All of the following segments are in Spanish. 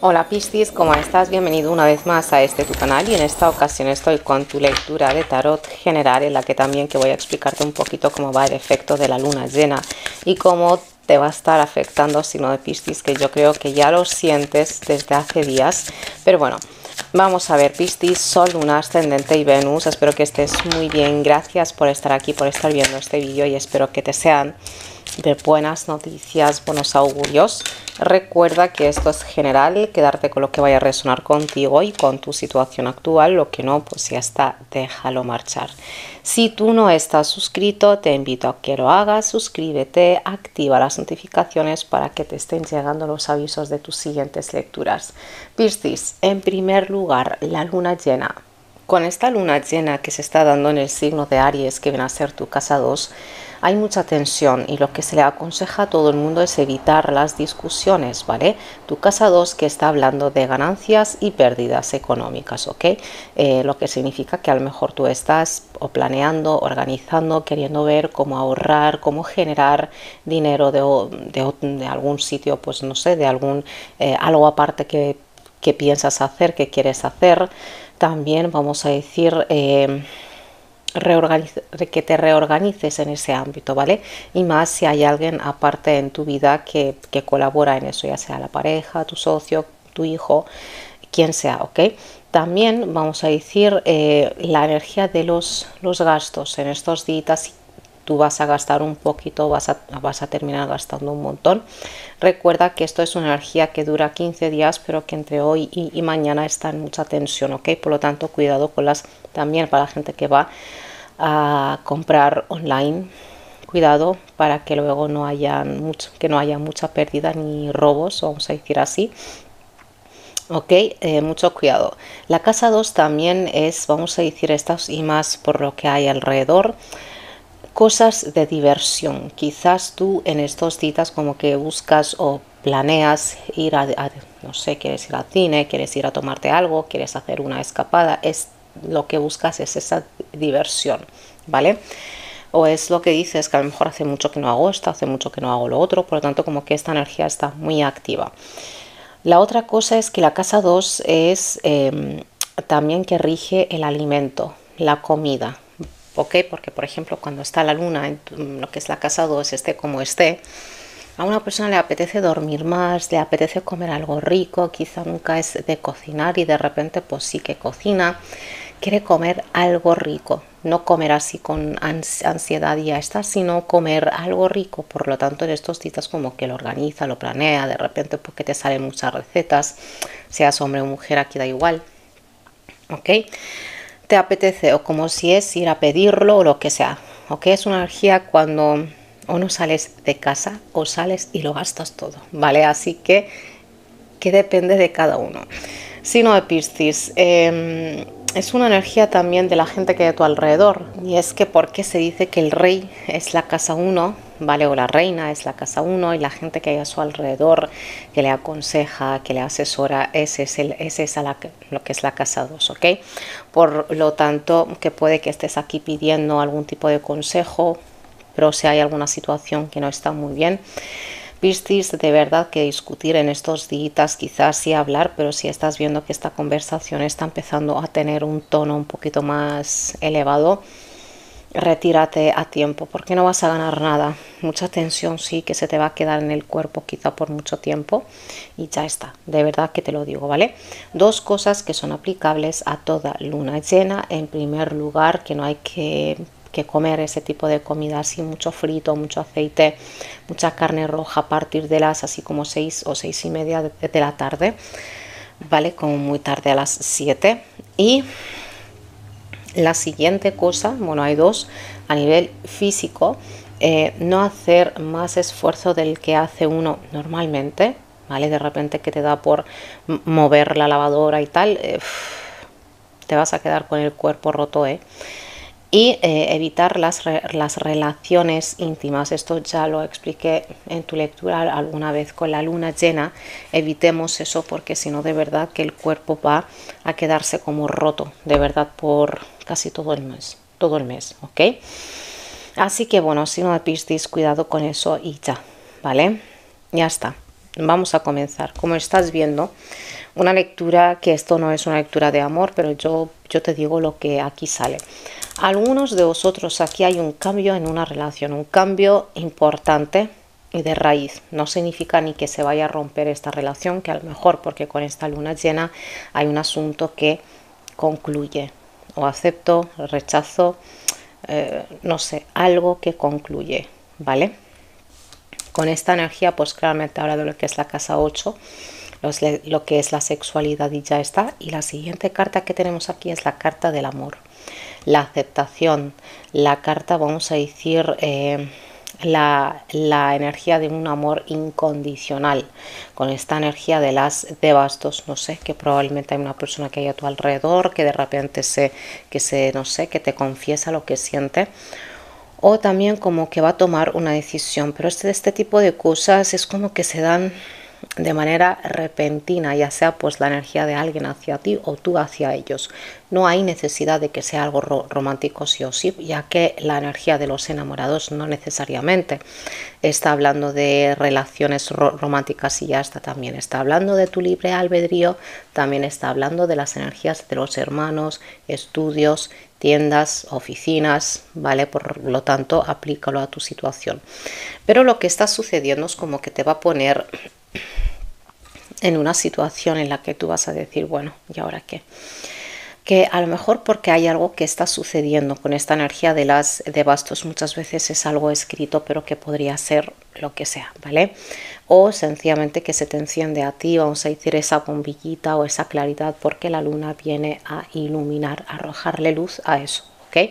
Hola Piscis, ¿cómo estás? Bienvenido una vez más a tu canal y en esta ocasión estoy con tu lectura de tarot general en la que también voy a explicarte un poquito cómo va el efecto de la luna llena y cómo te va a estar afectando signo de Piscis, que yo creo que ya lo sientes desde hace días, pero bueno. Vamos a ver, Piscis, Sol, Luna, Ascendente y Venus. Espero que estés muy bien. Gracias por estar aquí, por estar viendo este vídeo y espero que te sean de buenas noticias, buenos augurios. Recuerda que esto es general, quedarte con lo que vaya a resonar contigo y con tu situación actual. Lo que no, pues ya está, déjalo marchar. Si tú no estás suscrito, te invito a que lo hagas. Suscríbete, activa las notificaciones para que te estén llegando los avisos de tus siguientes lecturas. Piscis, en primer lugar, la luna llena. Con esta luna llena que se está dando en el signo de Aries, que viene a ser tu casa 2, hay mucha tensión y lo que se le aconseja a todo el mundo es evitar las discusiones, ¿vale? Tu casa 2 que está hablando de ganancias y pérdidas económicas, ¿ok? Lo que significa que a lo mejor tú estás o planeando, organizando, queriendo ver cómo ahorrar, cómo generar dinero de algún sitio, pues no sé, de algún algo aparte que piensas hacer, que quieres hacer. También vamos a decir que te reorganices en ese ámbito, ¿vale? Y más si hay alguien aparte en tu vida que colabora en eso, ya sea la pareja, tu socio, tu hijo, quien sea, ¿ok? También vamos a decir la energía de los gastos en estos días. Tú vas a gastar un poquito, vas a terminar gastando un montón. Recuerda que esto es una energía que dura 15 días, pero que entre hoy y mañana está en mucha tensión, ¿ok? Por lo tanto, cuidado con también para la gente que va a comprar online. Cuidado para que luego no haya mucha pérdida ni robos, vamos a decir así. Ok, mucho cuidado. La casa 2 también es, vamos a decir, estas y más por lo que hay alrededor. Cosas de diversión. Quizás tú en estos días como que buscas o planeas ir no sé, quieres ir al cine, quieres ir a tomarte algo, quieres hacer una escapada. Es lo que buscas, es esa diversión, ¿vale? O es lo que dices, que a lo mejor hace mucho que no hago esto, hace mucho que no hago lo otro, por lo tanto como que esta energía está muy activa. La otra cosa es que la casa 2 es también que rige el alimento, la comida. ¿Ok? Porque, por ejemplo, cuando está la luna en lo que es la casa 2, esté como esté, a una persona le apetece dormir más, le apetece comer algo rico, quizá nunca es de cocinar y de repente pues sí que cocina, quiere comer algo rico, no comer así con ansiedad y ya está, sino comer algo rico. Por lo tanto, en estos días como que lo organiza, lo planea, de repente porque te salen muchas recetas, seas hombre o mujer, aquí da igual. ¿Ok? Te apetece o como si es ir a pedirlo o lo que sea, ¿ok? Es una energía cuando o no sales de casa o sales y lo gastas todo, ¿vale? Así que depende de cada uno. Signo de Piscis, es una energía también de la gente que hay a tu alrededor, y es que porque se dice que el rey es la casa 1, ¿vale? O la reina es la casa 1 y la gente que hay a su alrededor, que le aconseja, que le asesora, ese es lo que es la casa 2, ¿ok? Por lo tanto, que puede que estés aquí pidiendo algún tipo de consejo, pero si hay alguna situación que no está muy bien, Piscis, de verdad que discutir en estos días, quizás sí hablar, pero si estás viendo que esta conversación está empezando a tener un tono un poquito más elevado, retírate a tiempo porque no vas a ganar nada. Mucha tensión sí que se te va a quedar en el cuerpo quizá por mucho tiempo y ya está, de verdad que te lo digo, ¿vale? Dos cosas que son aplicables a toda luna llena. En primer lugar, que no hay que comer ese tipo de comida así, mucho frito, mucho aceite, mucha carne roja a partir de las así como 6 o 6:30 de la tarde, ¿vale? Como muy tarde a las 7. Y la siguiente cosa, bueno, hay dos, a nivel físico, no hacer más esfuerzo del que hace uno normalmente, ¿vale? De repente que te da por mover la lavadora y tal, te vas a quedar con el cuerpo roto, ¿eh? Y evitar las relaciones íntimas. Esto ya lo expliqué en tu lectura alguna vez con la luna llena. Evitemos eso porque si no, de verdad que el cuerpo va a quedarse como roto, de verdad, por casi todo el mes, ¿ok? Así que bueno, si no, Piscis, cuidado con eso y ya, ¿vale? Ya está. Vamos a comenzar. Como estás viendo, Una lectura que esto no es una lectura de amor, pero yo te digo lo que aquí sale. Algunos de vosotros aquí hay un cambio en una relación, un cambio importante y de raíz. No significa ni que se vaya a romper esta relación, que a lo mejor porque con esta luna llena hay un asunto que concluye. O acepto, rechazo, no sé, algo que concluye, ¿vale? Con esta energía, pues claramente habla de lo que es la casa 8, lo que es la sexualidad y ya está. Y la siguiente carta que tenemos aquí es la carta del amor, la aceptación, la carta, vamos a decir, la energía de un amor incondicional. Con esta energía de bastos, no sé, que probablemente hay una persona que hay a tu alrededor que de repente no sé, que te confiesa lo que siente, o también como que va a tomar una decisión. Pero este tipo de cosas es como que se dan de manera repentina, ya sea pues la energía de alguien hacia ti o tú hacia ellos. No hay necesidad de que sea algo romántico sí o sí, ya que la energía de los enamorados no necesariamente está hablando de relaciones románticas y ya está. También está hablando de tu libre albedrío, también está hablando de las energías de los hermanos, estudios, tiendas, oficinas, ¿vale? Por lo tanto, aplícalo a tu situación. Pero lo que está sucediendo es como que te va a poner en una situación en la que tú vas a decir, bueno, ¿y ahora qué? Que a lo mejor porque hay algo que está sucediendo con esta energía de bastos, muchas veces es algo escrito, pero que podría ser lo que sea, ¿vale? O sencillamente que se te enciende a ti, vamos a decir, esa bombillita o esa claridad, porque la luna viene a iluminar, a arrojarle luz a eso, ¿ok?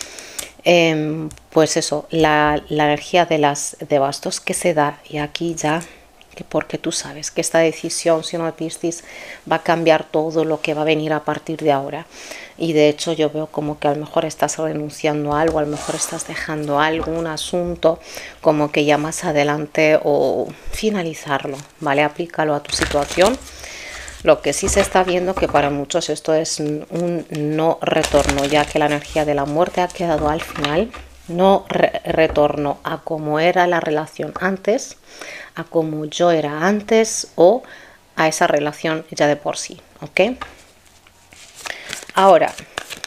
Pues eso, la energía de bastos que se da, y aquí ya, porque tú sabes que esta decisión, si no de Piscis, va a cambiar todo lo que va a venir a partir de ahora. Y de hecho yo veo como que a lo mejor estás renunciando a algo, a lo mejor estás dejando algún asunto, como que ya más adelante, o finalizarlo, ¿vale? Aplícalo a tu situación. Lo que sí se está viendo que para muchos esto es un no retorno, ya que la energía de la muerte ha quedado al final. No retorno a cómo era la relación antes, a cómo yo era antes o a esa relación ya de por sí, ¿ok? Ahora,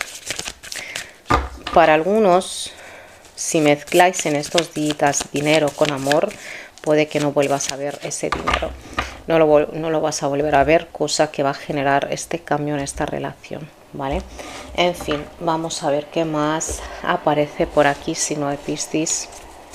para algunos, si mezcláis en estos días dinero con amor, puede que no vuelvas a ver ese dinero. No lo vas a volver a ver, cosa que va a generar este cambio en esta relación, ¿vale? En fin, vamos a ver qué más aparece por aquí, signo de Piscis.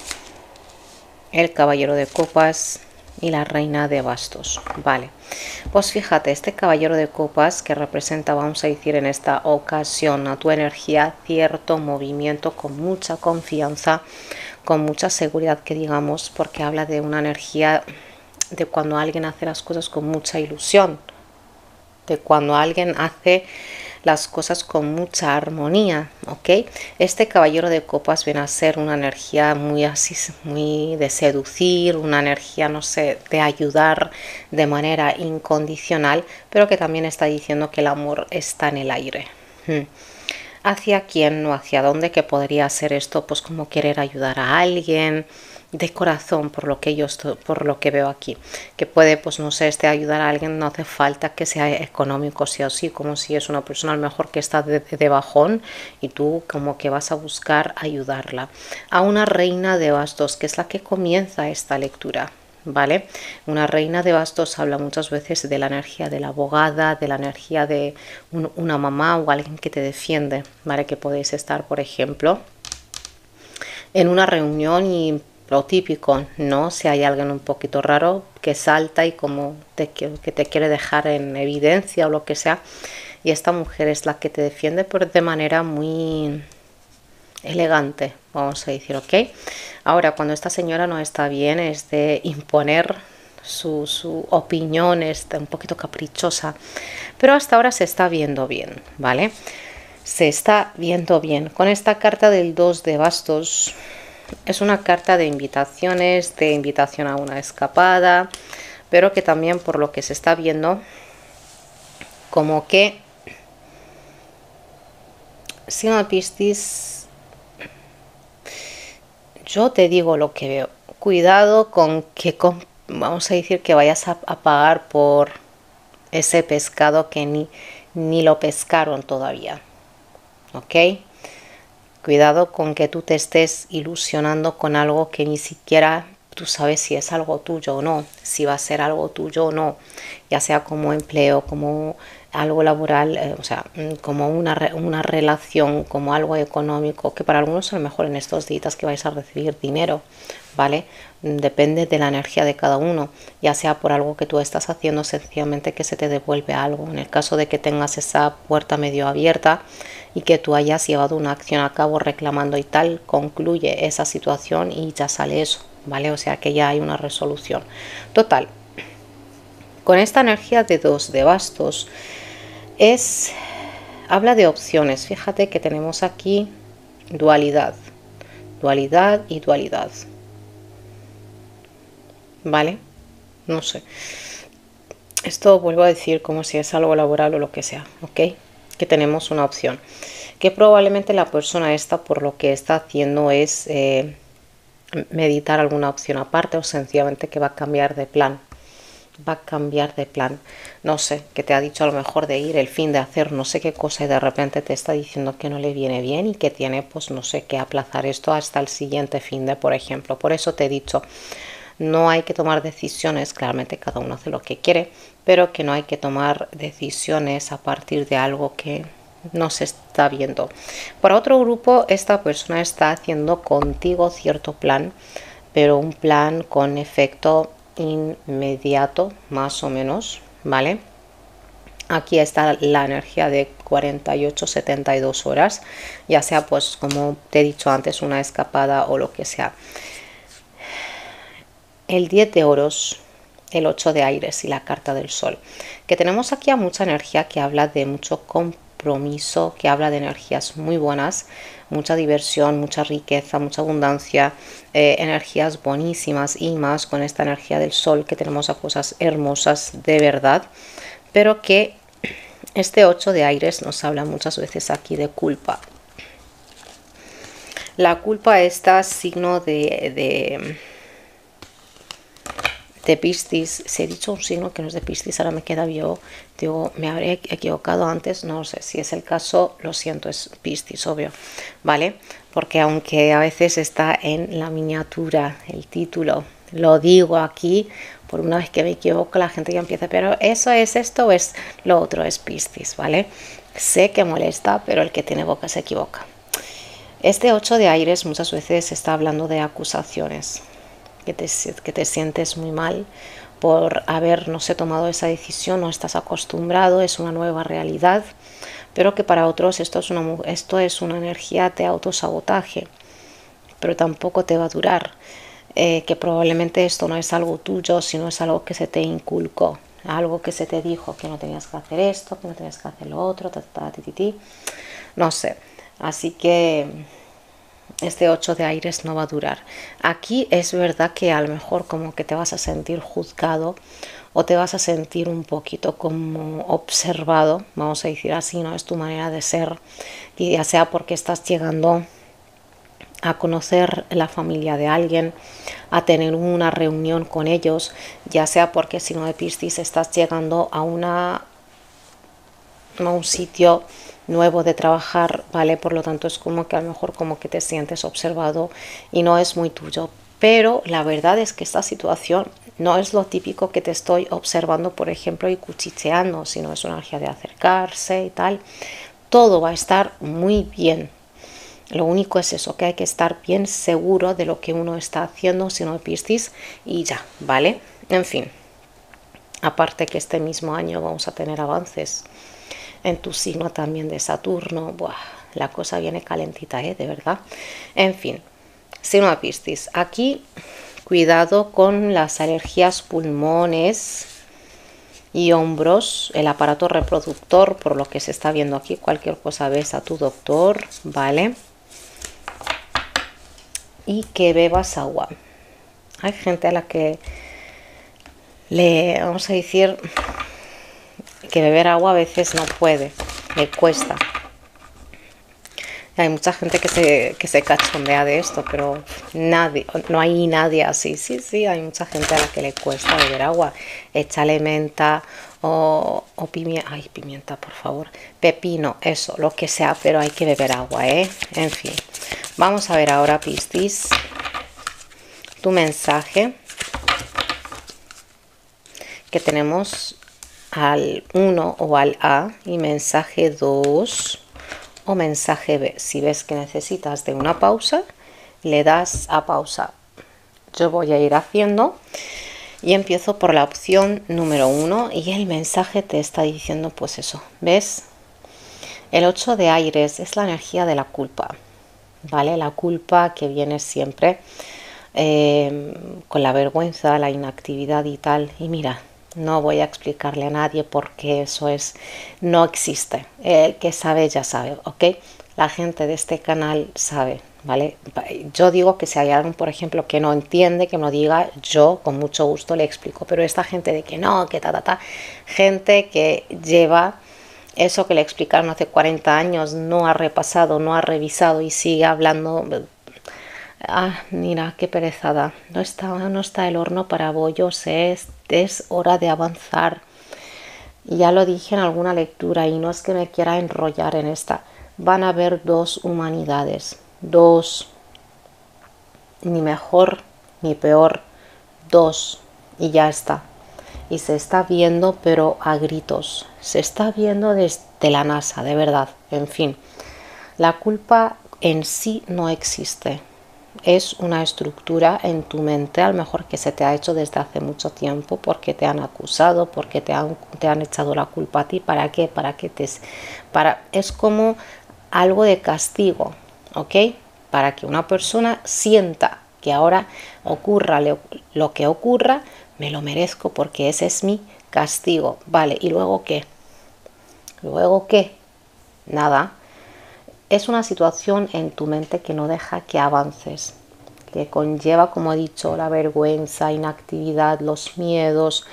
El caballero de copas y la reina de bastos, vale. Pues fíjate, este caballero de copas que representa, vamos a decir en esta ocasión, a tu energía, cierto movimiento con mucha confianza, con mucha seguridad, que digamos, porque habla de una energía de cuando alguien hace las cosas con mucha ilusión, de cuando alguien hace las cosas con mucha armonía, ¿ok? Este caballero de copas viene a ser una energía muy así, muy de seducir, una energía, no sé, de ayudar de manera incondicional, pero que también está diciendo que el amor está en el aire. ¿Hacia quién o hacia dónde? Que podría ser esto, pues como querer ayudar a alguien de corazón, por lo que veo aquí, que puede, pues no sé, ayudar a alguien, no hace falta que sea económico, sí o sí, como si es una persona a lo mejor que está de bajón y tú como que vas a buscar ayudarla. A una reina de bastos, que es la que comienza esta lectura, ¿vale? Una reina de bastos habla muchas veces de la energía de la abogada, de la energía de una mamá o alguien que te defiende, ¿vale? Que podéis estar, por ejemplo, en una reunión y lo típico, ¿no? Si hay alguien un poquito raro que salta y como que te quiere dejar en evidencia o lo que sea, y esta mujer es la que te defiende, pero de manera muy elegante, vamos a decir, ¿ok? Ahora, cuando esta señora no está bien, es de imponer su opinión, está un poquito caprichosa, pero hasta ahora se está viendo bien, ¿vale? Se está viendo bien. Con esta carta del 2 de bastos, es una carta de invitaciones, de invitación a una escapada, pero que también por lo que se está viendo, como que si no Piscis, yo te digo lo que veo. Cuidado con que, vamos a decir, que vayas a pagar por ese pescado que ni lo pescaron todavía, ¿ok? Cuidado con que tú te estés ilusionando con algo que ni siquiera tú sabes si es algo tuyo o no, si va a ser algo tuyo o no, ya sea como empleo, como algo laboral, o sea, como una relación, como algo económico, que para algunos a lo mejor en estos días que vais a recibir dinero, ¿vale? Depende de la energía de cada uno, ya sea por algo que tú estás haciendo, sencillamente que se te devuelve algo. En el caso de que tengas esa puerta medio abierta y que tú hayas llevado una acción a cabo reclamando y tal, concluye esa situación y ya sale eso, ¿vale? O sea que ya hay una resolución. Total, con esta energía de 2 de bastos, habla de opciones. Fíjate que tenemos aquí dualidad, dualidad y dualidad, ¿vale? No sé, esto vuelvo a decir como si es algo laboral o lo que sea, ¿ok? Que tenemos una opción, que probablemente la persona esta por lo que está haciendo es meditar alguna opción aparte, o sencillamente que va a cambiar de plan. Va a cambiar de plan, no sé, que te ha dicho a lo mejor de ir el fin de hacer no sé qué cosa y de repente te está diciendo que no le viene bien y que tiene pues no sé qué aplazar esto hasta el siguiente fin de, por ejemplo. Por eso te he dicho, no hay que tomar decisiones, claramente cada uno hace lo que quiere, pero que no hay que tomar decisiones a partir de algo que no se está viendo. Para otro grupo, esta persona está haciendo contigo cierto plan, pero un plan con efecto inmediato, más o menos, ¿vale? Aquí está la energía de 48-72 horas, ya sea pues como te he dicho antes, una escapada o lo que sea. El 10 de oros, el 8 de aires y la carta del sol, que tenemos aquí a mucha energía que habla de mucho compromiso, que habla de energías muy buenas, mucha diversión, mucha riqueza, mucha abundancia, energías buenísimas, y más con esta energía del sol que tenemos a cosas hermosas de verdad, pero que este 8 de aires nos habla muchas veces aquí de culpa. La culpa está signo de Piscis. Si he dicho un signo que no es de Piscis, ahora me queda yo, digo, me habré equivocado antes, no sé, si es el caso, lo siento, es Piscis, obvio, ¿vale? Porque aunque a veces está en la miniatura, el título, lo digo aquí, por una vez que me equivoco, la gente ya empieza, pero eso es esto o es lo otro, es Piscis, ¿vale? Sé que molesta, pero el que tiene boca se equivoca. Este 8 de aires muchas veces está hablando de acusaciones, que te sientes muy mal por haber, no sé, tomado esa decisión, no estás acostumbrado, es una nueva realidad, pero que para otros esto es una energía de autosabotaje, pero tampoco te va a durar, que probablemente esto no es algo tuyo, sino es algo que se te inculcó, algo que se te dijo que no tenías que hacer esto, que no tenías que hacer lo otro, no sé, así que este 8 de aires no va a durar. Aquí es verdad que a lo mejor como que te vas a sentir juzgado o te vas a sentir un poquito como observado, vamos a decir así, no es tu manera de ser, y ya sea porque estás llegando a conocer la familia de alguien, a tener una reunión con ellos, ya sea porque si no de Piscis estás llegando a un sitio nuevo de trabajar, ¿vale? Por lo tanto es como que a lo mejor como que te sientes observado y no es muy tuyo. Pero la verdad es que esta situación no es lo típico que te estoy observando, por ejemplo, y cuchicheando, sino es una energía de acercarse y tal. Todo va a estar muy bien. Lo único es eso, que hay que estar bien seguro de lo que uno está haciendo, si no Piscis, y ya, ¿vale? En fin, aparte que este mismo año vamos a tener avances en tu signo también de Saturno. Buah, la cosa viene calentita, de verdad. En fin, signo de Piscis. Aquí, cuidado con las alergias, pulmones y hombros, el aparato reproductor, por lo que se está viendo aquí. Cualquier cosa ves a tu doctor, ¿vale? Y que bebas agua. Hay gente a la que vamos a decir, que beber agua a veces no puede, le cuesta. Hay mucha gente que se cachondea de esto, pero no hay nadie así. Sí, hay mucha gente a la que le cuesta beber agua. Échale menta o pimienta, ay, pimienta, por favor, pepino, eso, lo que sea, pero hay que beber agua, ¿eh? En fin, vamos a ver ahora, Piscis, tu mensaje que tenemos al 1 o al A y mensaje 2 o mensaje B. Si ves que necesitas de una pausa, le das a pausa. Yo voy a ir haciendo y empiezo por la opción número 1 y el mensaje te está diciendo pues eso, ¿ves? El 8 de aires es la energía de la culpa, ¿vale? La culpa que viene siempre con la vergüenza, la inactividad y tal. Y mira, no voy a explicarle a nadie porque eso no existe. El que sabe ya sabe, ¿ok? La gente de este canal sabe, ¿vale? Yo digo que si hay alguien, por ejemplo, que no entiende, que no diga, yo con mucho gusto le explico. Pero esta gente de que no, que gente que lleva eso que le explicaron hace 40 años, no ha repasado, no ha revisado y sigue hablando. Ah, mira, qué perezada. No está el horno para bollos, es hora de avanzar. Ya lo dije en alguna lectura y no es que me quiera enrollar en esta. Van a haber dos humanidades, dos, ni mejor ni peor, dos, y ya está. Y se está viendo, pero a gritos. Se está viendo desde la NASA, de verdad. En fin, la culpa en sí no existe. Es una estructura en tu mente, a lo mejor que se te ha hecho desde hace mucho tiempo, porque te han acusado, porque te han echado la culpa a ti. ¿Para qué? Es como algo de castigo, ¿ok? Para que una persona sienta que ahora ocurra lo que ocurra, me lo merezco porque ese es mi castigo. Vale, ¿y luego qué? ¿Luego qué? Nada. Es una situación en tu mente que no deja que avances, que conlleva, como he dicho, la vergüenza, inactividad, los miedos,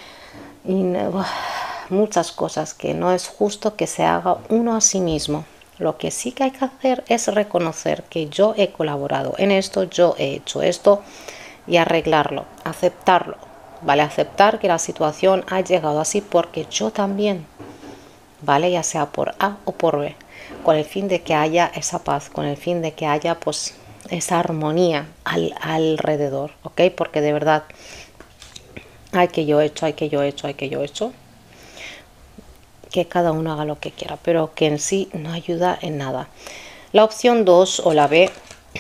muchas cosas que no es justo que se haga uno a sí mismo. Lo que sí que hay que hacer es reconocer que yo he colaborado en esto, yo he hecho esto y arreglarlo, aceptarlo, ¿vale? Aceptar que la situación ha llegado así porque yo también, ¿vale? Ya sea por A o por B, con el fin de que haya esa paz, con el fin de que haya pues esa armonía alrededor, ¿ok? Porque de verdad, hay que yo he hecho, que cada uno haga lo que quiera, pero que en sí no ayuda en nada. La opción 2 o la B,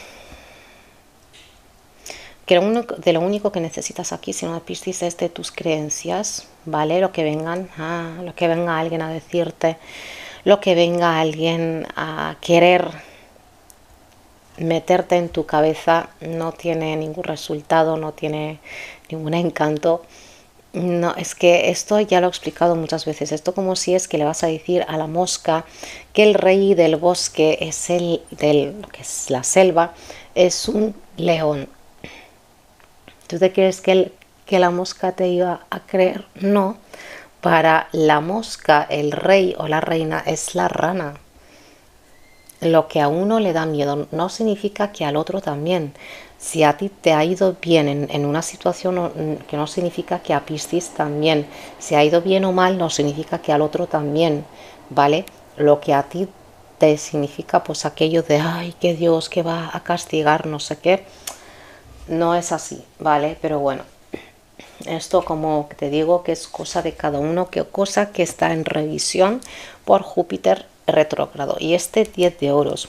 que lo único que necesitas aquí, si no Piscis, es de tus creencias, ¿vale? Lo que venga alguien a decirte, lo que venga alguien a querer meterte en tu cabeza, no tiene ningún resultado, no tiene ningún encanto. No, es que esto ya lo he explicado muchas veces. Esto como si es que le vas a decir a la mosca que el rey del bosque es lo que es la selva, es un león. ¿Tú te crees que la mosca te iba a creer? No. Para la mosca, el rey o la reina es la rana. Lo que a uno le da miedo no significa que al otro también. Si a ti te ha ido bien en una situación, que no significa que a Piscis también. Si ha ido bien o mal, no significa que al otro también, ¿vale? Lo que a ti te significa, pues aquello de, ay, que Dios que va a castigar, no sé qué, no es así, ¿vale? Pero bueno, esto como te digo que es cosa de cada uno, cosa que está en revisión por Júpiter retrógrado. Y este 10 de oros,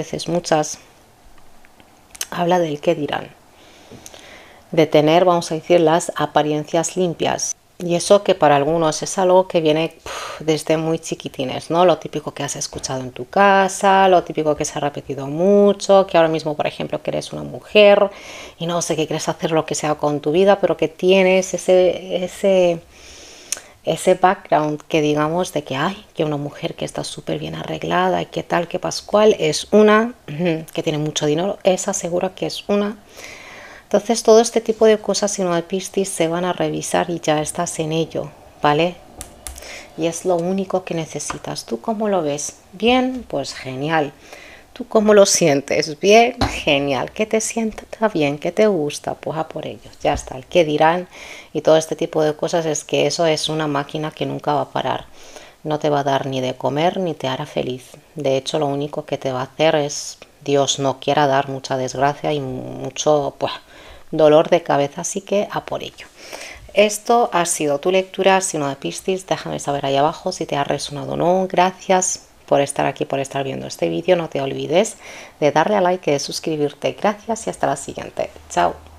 habla del qué dirán, de tener, vamos a decir, las apariencias limpias. Y eso que para algunos es algo que viene desde muy chiquitines, ¿no? Lo típico que has escuchado en tu casa, lo típico que se ha repetido mucho, que ahora mismo, por ejemplo, que eres una mujer y no sé qué quieres hacer lo que sea con tu vida, pero que tienes ese background que digamos de que hay, que una mujer que está súper bien arreglada y que tal, que pascual, es una que tiene mucho dinero, esa segura que es una. Entonces todo este tipo de cosas, si no de Piscis, se van a revisar y ya estás en ello, ¿vale? Y es lo único que necesitas. ¿Tú cómo lo ves? Bien, pues genial. ¿Tú cómo lo sientes? ¿Bien? Genial. ¿Que te sienta bien? ¿Que te gusta? Pues a por ellos. Ya está. El que dirán y todo este tipo de cosas es que eso es una máquina que nunca va a parar. No te va a dar ni de comer ni te hará feliz. De hecho, lo único que te va a hacer es, Dios no quiera, dar mucha desgracia y mucho pues, dolor de cabeza. Así que a por ello. Esto ha sido tu lectura, signo de Piscis. Déjame saber ahí abajo si te ha resonado o no. Gracias por estar aquí, por estar viendo este vídeo. No te olvides de darle a like y de suscribirte. Gracias y hasta la siguiente. Chao.